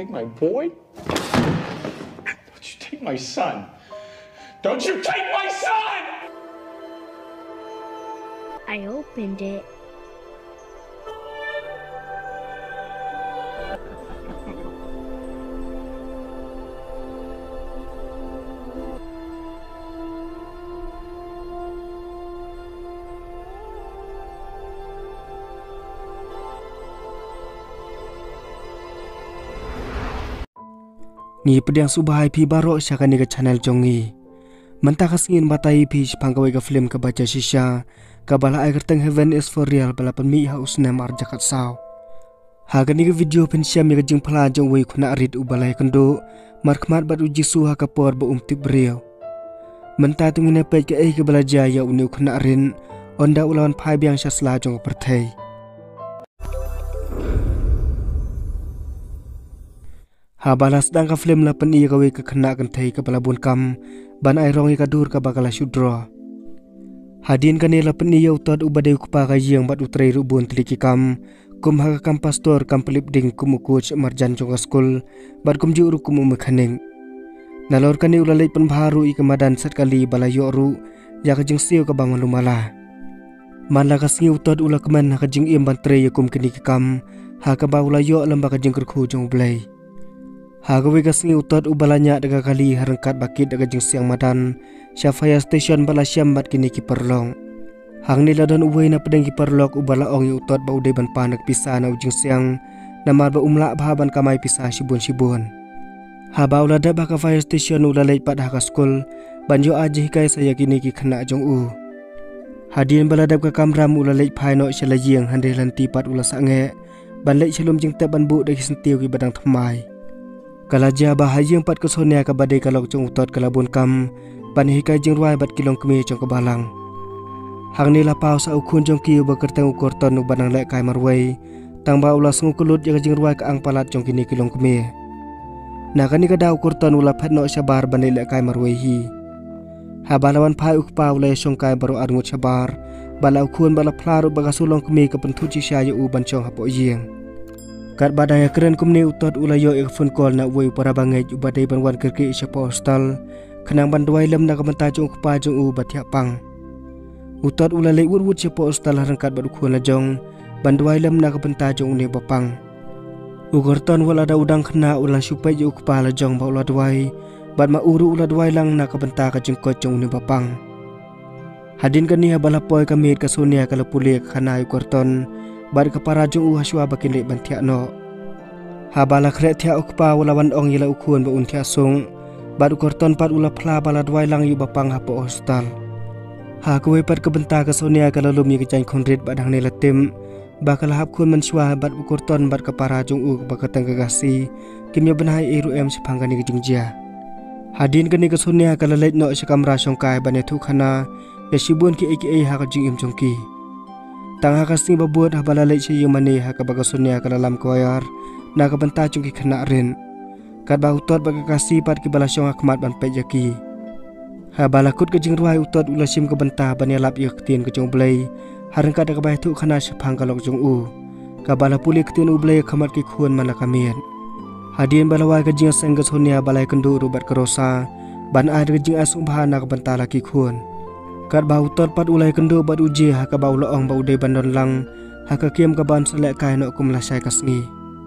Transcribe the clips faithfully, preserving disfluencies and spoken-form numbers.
take my boy? Don't you take my son? Don't you take my son! I opened it. Ngi pedang subahai pi barok syakani ke channel jongi. Mentah kasingin batai pi sepangkawai ke film ke baca shisha. Kabala ai kerteng heaven is for real balapan mi ha usnam arjakat saw. Hagani ke video pensiam ya kejing pala jong wei kuna arit ubalai kendo. Markmat bat uji suha kapor ba umtip beriau. Mentah tungin pej ke eh ke belajar ya uni kuna arin. Onda ulawan pai biang syasla jong pertai. Habala sedang ka film la pen i kawe ke kena kan thai ka balabun kam ban ai rong i ka dur ka bakala shudra. Hadin kan la pen i utad ubadai kupa ka yeng bat utrai rubun teliki kam kum ha kam pastor kam pelip ding kum coach marjan jong skul bat kum ju ru kum mekhaning. Nalor kan i ulalai pen baru i kemadan sat kali bala yo ru ya ka jing siu ka bangun lumala. Man la ka singi utad ula keman ha ka jing im ban tre kum kini kam ha ka ba ula yo lamba ka jing kerku jong blai. Hagawi kasngi utot ubalanya daga kali harangkat bakit daga jing siang madan Syafaya station bala syambat kini kiperlong. Hang nila dan uway na pedang kiperlok ubala ong yu utot ba uday ban panak pisah na ujing siang namar ba umla bahaban kamay pisah sibun-sibun. Haba ulada baka fire station ulalay pat haka skul banjo aja hikay saya kini kikana jong u. Hadian baladab ka kamram ulalay paino siyalayang handilan tipat ulasange banlay siyalum jing taban bu dagi sentiw ki badang thamay. Kalaja bahayang pat kesonia ka badai kalok jong utot kalabun kam panhikai jing ruai bat kilong kemi jong kebalang. Hang nila pau sa ukun jong kiu bekerteng ukur ton u banang lek kai marwai tang ba ulas ngukulut jaga jing ruai ka ang palat jong kini kilong kemi. Nakani ka da ukur ton ula phat no sabar banai lek kai marwai hi. Habalawan pai ukpa ulai song kai baru arngut sabar bala ukun bala plaru bagasulong kemi ka pentuci sya u bancong hapo yeng. Kat badaya keren kumni utot ulayo ik phone call na wei para bangai ubadai banwan kerki isya postal kenang banduai lem na kamenta jong kupa jong u batia pang. Utot ulalai wut wut isya postal harangkat badu khuna jong banduai lem na kamenta jong uni bapang. Ugorton wala da udang kena ula supai jong kupa la jong ba ula duai bad ma uru ula duai lang na kamenta ka jong kot jong uni bapang. Hadin kani habalapoy kamit kasunia kalapuli kana ugorton bad kapara jong u haswa bakin lek bantia no. Habala krek tia ukpa ulawan ong yela ukun ba untia sung bad ukorton pat ula pla bala dwai lang yu bapang hapo hostal. Ha kuwe pat kebenta ka sonia kalalum yi kecang konrit bad hang nela tim bakal hap kun menswa bad ukorton bad kapara jong u bakatang gagasi kimya benai eru em sepanggani ke jungjia. Hadin kani ka sonia kalalait no sekamra songkai banetu khana ya sibun ki aka ha ka jing im jongki. Tang haka sing babuat habala lek siyu mani haka baga sunia kala lam koyar na ka benta chung ki khana rin kat ba utot baga kasi pat ki bala syong akmat ban pejaki habala kut ke jing ruai utot ulasim ke benta ban yalap yak tin ke jong blai harang ka ka bai thu khana sephang kalok jong u ka bala puli ke tin u blai khamat ki khun mana kamien hadien bala wai ke jing sang ke sonia balai kendu rubat kerosa ban ai ke jing asung bahana ka benta laki khun. Kat bau tot pat ulai kendo bat uji haka bau loong bau de bandon lang haka kiem ka ban selek kai no kum lasai kasngi.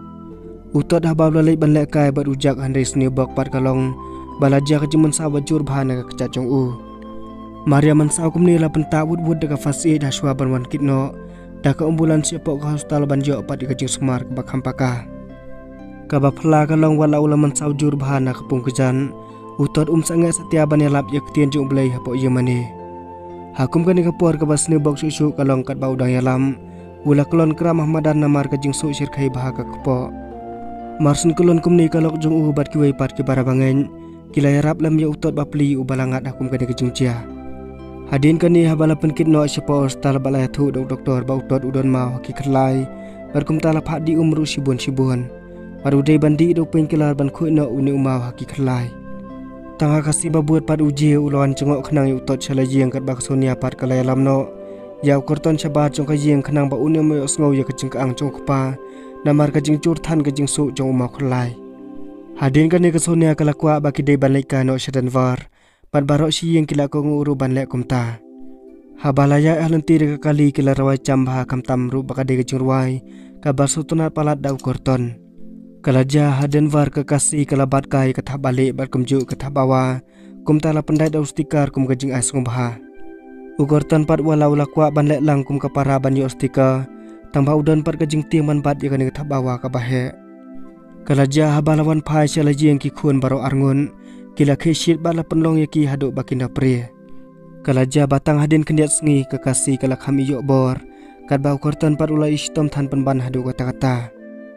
Utot ha bau lalai ban lek kai bat ujak handai sni bok pat kalong balaja ka jimun sa wajur bahana ka kecacong u. Maria mansau kum ni la penta wud wud ka fasi da shwa ban wan kitno da ka ambulan siapok ka hostal banjo pat ka jing smar ka bakham paka. Ka ba phla kalong wala ula mansau jur bahana ka pungkejan utot um sangai setia ban yalap yak tien jong blai hapo yemani. Hakum kani kapor ke basni bok susu kalong kat bau dang yalam ula kelon kram Ahmadan namar ke jing su sir khai bahaka kepo marsun kelon kumni kalok jong u bat ki wei pat ki barabangen kilai rap lam ya utot bapli u balangat hakum kani ke jungcia. Hadin kani habala penkit no sepo hostal balai thu dok doktor ba utot udon mau ki khlai barkum tala phat di umru sibun sibun baru dei bandi dok penkilar ban khu no uni umau haki khlai. Tangga kasih babuat pad uji ulawan cengok kenang yu utot syalajiang kat bak sonia pad kalaya lamno ya ukorton sabar jong kajiang kenang ba unia moyo sngau ya kejing kaang jong kupa namar kejing curtan kejing su jong umau khlai. Hadin kan ni kesonia kala kwa baki dei ban lek ka no shadan var. Pat barok si yang kila ko nguru ban lek kumta. Habalaya ahlanti de kali kila rawai cambha kam tamru baka de kejurwai ka basutuna palat dau korton. Kala ja hadin var kekasih kala bat kai katah balik bat kumju katah bawa kumta la pendai dau stikar kum kejing as ngumbha. Ukorton pat walau la kwa ban lek lang kum kapara ban yo stika tambah udan pat kejing timan bat ya kan katah bawa ka bahe. Kala ja habalawan pai selaji yang ki khun baro arngun kila khishit bala penlong ya ki haduk bakinda pre. Kala ja batang hadin kendiat sengi kekasih kala kami yok bor kat bau korton pat ula istom tan penban haduk kata-kata.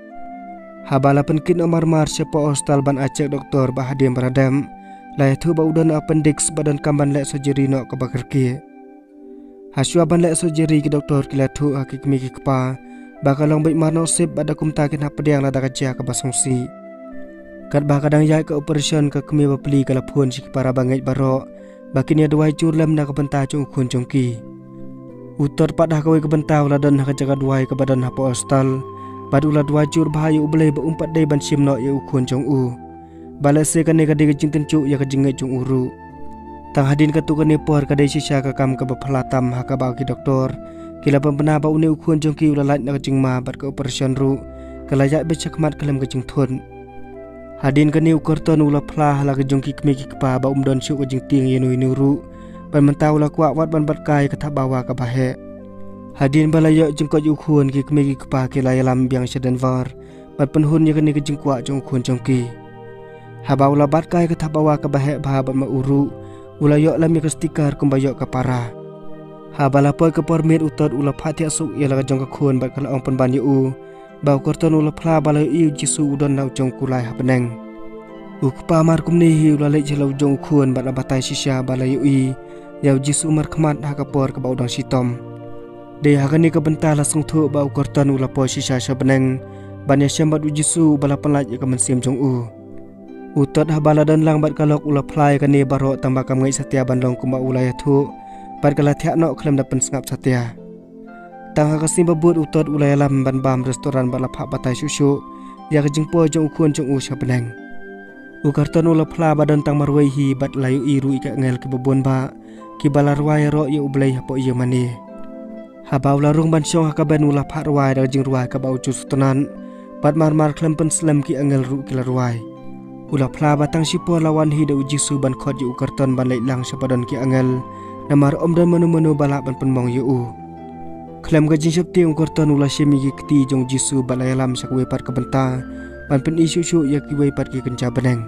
Habala penkin omar mar sepo hostal ban acek doktor bah hadim beradam lai thu bau dan appendix badan kamban lek surgery no ke bakerki. Hasua ban lek surgery ke doktor kila thu hakik mi ki kpa bakalong baik marno sip bada kumta kin hapediang la dakaja ke basongsi. Kat bah kadang yai ke operation ke kemi bapeli kala phun si para bangai barok bakinya duai curlem na ke benta chung khun chungki. Utor pat dah kawai ke benta ula dan ha jaga duai ke badan hapo hostal bad ula duai cur bahayu ubelai ba umpat dei ban sim no ye ukhun chung u. Balase kan ne ka de jing tencu ya ke jingai chung uru. Tang hadin ka tu ka ne por ka dei sisa ka kam ka baphlatam ha ka ba ki doktor kila pempena ba une ukhun chungki ula lait na ke jing ma bat ke operation ru kala ya be chakmat kalam ke jing thun. Hadin ka ni ukorton ula phla hala ke jungki kmi ki kpa ba umdon syu ke jing ting yenu inuru ban mentau la kwa wat ban bat kai ka tha bawa ka bahe. Hadin balayo jengko ukhun ki kmi ki kpa ki la yalam biang sedan var bat penhun ya ke ni ke jing kwa jung ukhun chungki. Haba ula bat kai ka tha bawa ka bahe ba ba ma uru ula yo lam ke stiker kumbayo ka para. Habala poi ke permit utot ula phatia su ya la jong ka khun bat kala ong pen ban yu bau korton ula phla balai iu jisu udon nau jong kulai ha peneng. Ukpa mar kumni hi ula le jelau jong khun bat abatai sisa balai ui yau jisu mar khmat ha ka por ka bau dang sitom. De ha kani ka benta la sung thu bau korton ula po sisa sa peneng ban ya sembat u jisu bala penlaj ka mensim jong u. Utot ha bala dan lang bat kalok ula phlai kani baro tambah kam ngai satia bandong kuma ula ya thu bat kala thak no khlem da pen sngap satia. Tang ha kasim babut utot ulai alam ban bam restoran bala pha batai susu ya ke jingpo jong ukhun jong u sa peneng. U karton ula phla badan tang marwai hi bat layu iru ika ngel ke babon ba ki bala rwai ro ye ublai ha po ye mani. Ha ba ula rung ban syong ha ka ben ula pha rwai da jing rwai ka ba ucu sutonan bat mar mar klem pen slam ki angel ru ki la rwai. Ula phla batang sipo lawan hi da uji su ban khot ye u karton ban lai lang sa badan ki angel namar om dan menu-menu bala ban penmong ye u. Klem gajing syapti ung korton ula syemi ki kti jong jisu balai alam sak wepat ke benta ban pen isu syu ya ki wepat ki kenca beneng.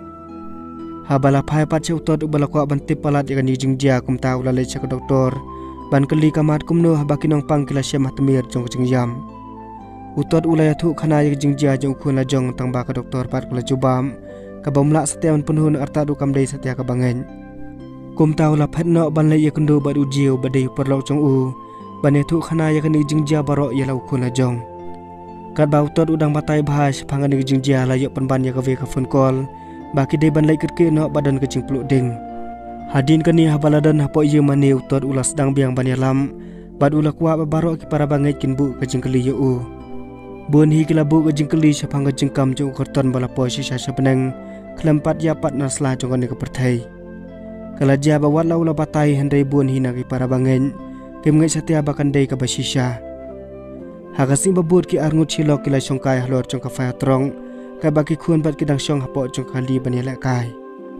Ha bala phai pat se utot ubala kwa ban tip palat ya kan jing dia kum ta ula le sak doktor ban keli kamat kumno ha bakinong pang kila syam hatmir jong jing yam. Utot ula ya thu khana ya jing dia jong khun la jong tang ba ka doktor pat kula jubam ka bomla setiawan penhun arta du kam dei setia ka bangen. Kum ta ula phat no ban le ya kundu bad ujiu badai perlo jong u bane thu khana ya kani jingjia baro ya lau khuna jong. Kat bau tot udang batai bahas pangan ni jingjia la yo penban ya ka ve ka phone call baki dei ban lai ketke no badan ke jing pluk ding. Hadin kani habaladan hapo ye mane utot ula sedang biang ban yalam bad ula kwa baro ki para bangai kin bu ke jing keli yo u. Bun hi kila bu ke jing keli sa pang ke jing kam jong korton bala po si sa peneng klempat ya pat na sla jong ni ke perthai. Kala ja bawat lau la batai hendai bun hi na ki para bangen kem ngai satia bakan dei ka basisha. Hagasim babut ki arngut chilok kila songkai halor jong ka fa trong ka baki khun bat kidang song hapo jong kali ban ya kai.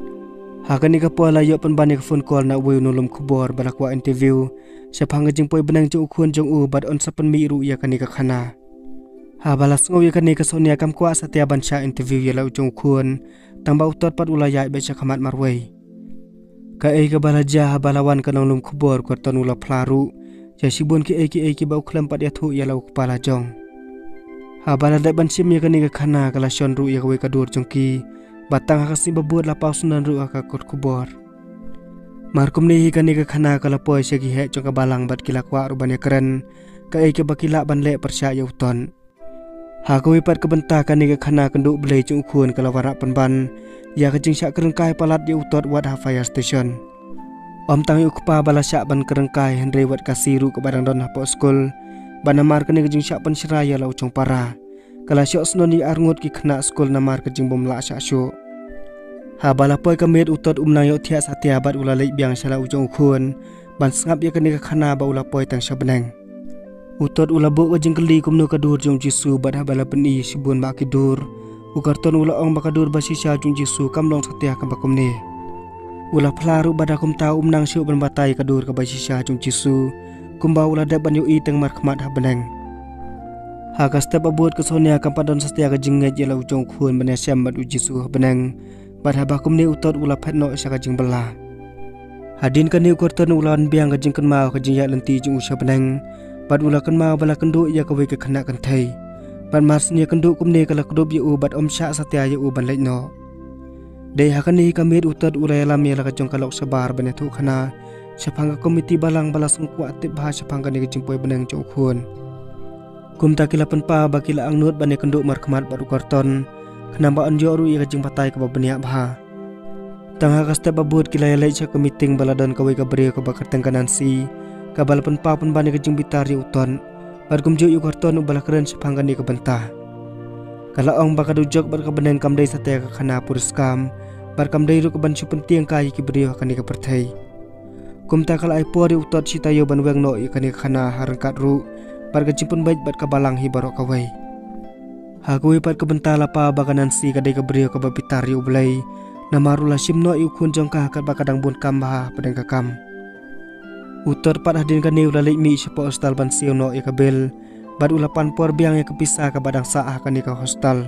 Hagani ka pola yo pen ban ka phone call na we nulum khubor bala kwa interview sa phanga jing poi benang jong khun jong u bat on sapan mi ru ya kani ka khana. Ha balas ngoi kani ka sonia kam kwa satia ban sha interview ya lau jong khun tamba utot pat ulaya be cha khamat marwei. Ka ei ka balaja balawan ka nong khubor korton ula phlaru ya sibun ki ei ki ei ki bau khlam pat ya thu ya lau kepala jong. Ha balada ban sim ya kani ka khana kala shon ru ya ka we ka dur jongki batang ha kasim babut la pau sunan ru ka kot khubor. Markum ni hi kani ka khana kala poi se ki he jong ka balang bat kila kwa ru ban ya keren ka ei ki bakila ban le persya ya uton. Ha ka we pat ka benta kani ka khana kandu blei jong khun kala warak penban ya ka jing syak kerengkai palat ya utot wat ha fire station. Om tang yu kpa bala syak ban kerengkai henry wat kasiru ke badang don hapo skul ban namar kani ka jing syak pan siraya lau jong para kala syok snoni arngut ki khna skul namar ka jing bom la syak syuk. Ha balapoi kamit utot umnang yo thia satia bat ulalai biang sala ujung khun ban sngap ya kani ka khana ba ulapoi tang sabenang utot ulabu wajing keli kumnu kadur jong Jisu bat ha balapen i sibun ba kidur ukarton ula ong ba kadur ba sisa jong Jisu kamlong satia ka bakumne ula phlaru badakum ta umnang siu ban batai kadur ka ba sisa jong Jisu kumba ula da ban yo i tang markhmat ha benang ha ka step abut ka sonia kam padon satia ka jinget ya la ujung khun ban syam bat u Jisu ha benang pada bakum ni utot ula phetno sa kajing bela hadin kan ni ukarton ulan biang kajing kan mau kajing ya lenti jing usha benang bad ula kan mau bala kendu ya kawe ke khana kan thai ban mas ni kendu kum ni kala kdob ya u bad om sha satya ya u ban leino dei hakan ni kamit utot ula lam ya la kajong kalok sabar ban thu khana sapanga komiti balang balas ngku atip bah sapanga ni kajing poi benang jong khun kum takilapan pa bakila ang nut ban kendu markhmat bad ukarton kenapa anjo ru ia kajing patai ke babenia bah tangha ka step abut kilai lai cha meeting baladon kawe ka bre ka bakar tengkanan si ka balapan pa pun bani kajing bitari uton barkum jo yu karton ubala keren sapangkan ni ka bentah kala ong bakadu jok bar ka beneng kam dei satya ka khana puriskam bar kam dei ru ka ban su penting kai ki bre ka ni ka perthai kum ta kala ai pori utot sitayo ban weng no i ka ni khana harangkat ru bar ka jimpun baik bat ka balang hi barok ka wai Hakui pat kebentala pa bakanan si kadai kabrio ka babitari ublay na marula simno iu kunjong ka kat bakadang bun kambah padang kakam utor pat hadin kani ulalai mi siapa hostal ban siu no i kabel bad ulapan por biang ya kepisah ka badang saah kani ka hostal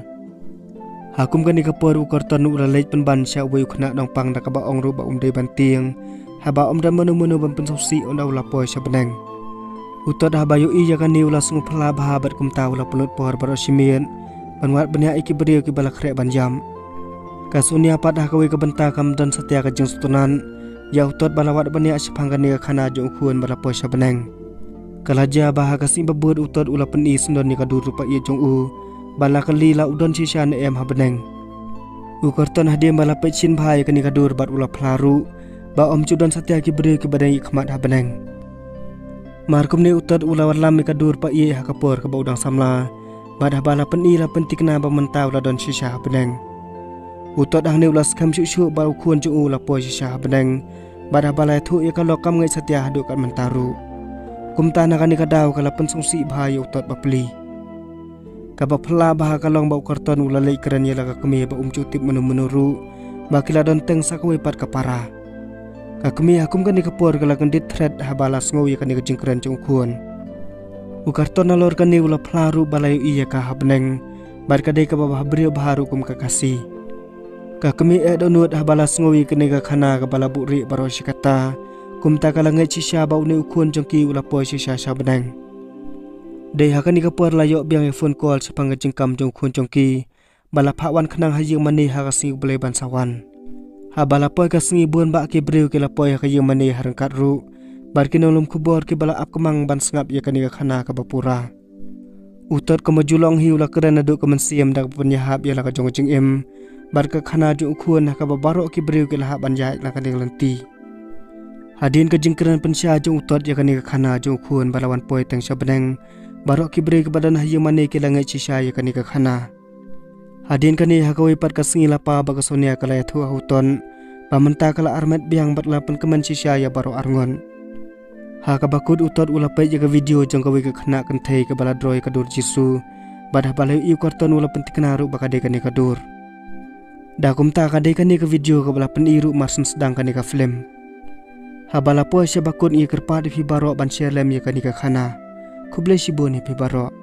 hakum kani ka por ukarton ulalai penban sya ubai ukna nong pang da ka ba ong ru ba umdai bantiang haba om dan menu-menu ban pensausi onda ulapoy sya benang utot habayu iya kani ula sungu phala bah bat kumta ula pelut por barosimian banwat benya iki beriu ki balak rek banjam kasunia pat hakawi ka benta kam dan setia ka jeng sutunan ya utot balawat benya sepangkan ni ka khana jong khun balapoy sa benang kalaja bah ka sim babut utot ula peni sundon ni ka dur rupa ye jong u balakali la udon sisa ne em ha benang ukarton hadim balapet chin bhai ka ni ka dur bat ula phlaru ba om chudan setia ki beriu ki badai khmat ha benang markum ni utot ula warlam mi ka dur pa ye ha kapor ka ba udang samla badah bala peni la pentikna ba mentau la don sisa benang utot dah ni ulas kam syu ba ukun ju la po sisa benang badah bala thu ya kalau kam ngai satia hadu kat mentaru kum tanah kan ni kadau kala pensungsi bahaya utot ba peli ka ba phla bah kalong ba ukarton ula lei keren ya la ka kemi ba umcu tip menu menuru ba kila don teng sakwe pat ka para ka kemi hakum kan ni kapor kala kan dit thread ha bala sngo ya kan ni jingkren jong khun ukarton nalor kan ni ula phlaru balayu iya ka habneng bar kadai ka babah brio baharu kum ka kasi ka kemi e donut habala sngowi kene ka khana ka bala buri baro sikata kum ta kala ngai chisha ba uni ukun jongki ula po sisa sabneng dei hakani ka por layo biang e phone call sepang jingkam jong khun jongki bala phawan khnang haying mani ha ka sing blai ban sawan ha bala po ka singi bun ba ki brio ki la po ka yeng mani harangkat ru bar kinolum kubor ki bala ap kemang ban sngap ya kani ka khana ka bapura utot ka majulong hi ula keren adu ka mensiam dak penyahap ya la ka jong jing em bar ka khana ju khun ka babaro ki brio ki la ban jai la kani lenti hadin ka jingkeren pensya jong utot ya kani ka khana jong khun balawan poi teng sabeneng baro ki brio ki badan hayu mane ki la ngai chisha ya kani ka khana hadin kani hakawi pat ka singi la pa ba ka sonia kala ya thu huton pamenta kala armet biang bat la pen kemen chisha ya baro arngon ha ka bakut utot ula pai jaga video jong kawi ka khana kan thei ka bala droi ka dur Jisu badah balai iu karton ula pentikna ru bakade kan ka dur da kumta ka de kan ka video ka bala peniru marsen sedang kan ka film ha bala po sya bakut i kerpa di baro ban shelem ya kan ka khana kuble siboni pi baro